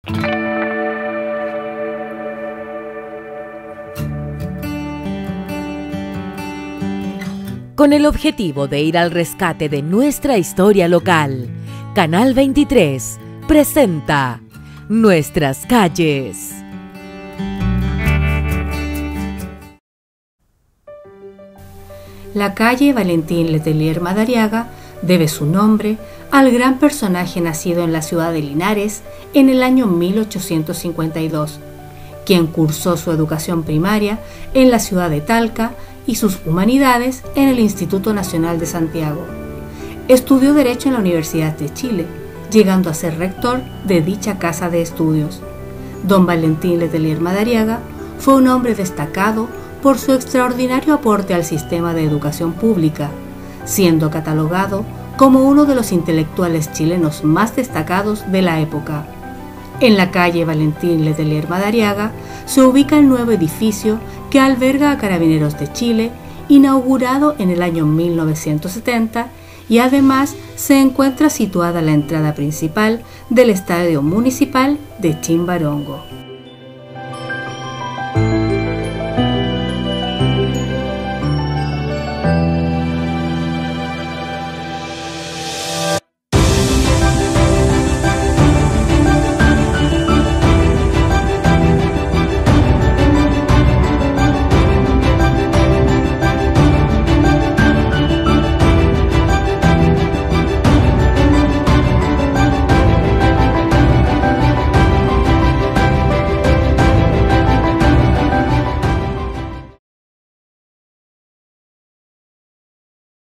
Con el objetivo de ir al rescate de nuestra historia local, Canal 23 presenta Nuestras Calles. La calle Valentín Letelier Madariaga debe su nombre al gran personaje nacido en la ciudad de Linares en el año 1852, quien cursó su educación primaria en la ciudad de Talca y sus humanidades en el Instituto Nacional de Santiago. Estudió Derecho en la Universidad de Chile, llegando a ser rector de dicha casa de estudios. Don Valentín Letelier Madariaga fue un hombre destacado por su extraordinario aporte al sistema de educación pública, siendo catalogado como uno de los intelectuales chilenos más destacados de la época. En la calle Valentín Letelier Madariaga se ubica el nuevo edificio que alberga a Carabineros de Chile, inaugurado en el año 1970, y además se encuentra situada la entrada principal del Estadio Municipal de Chimbarongo.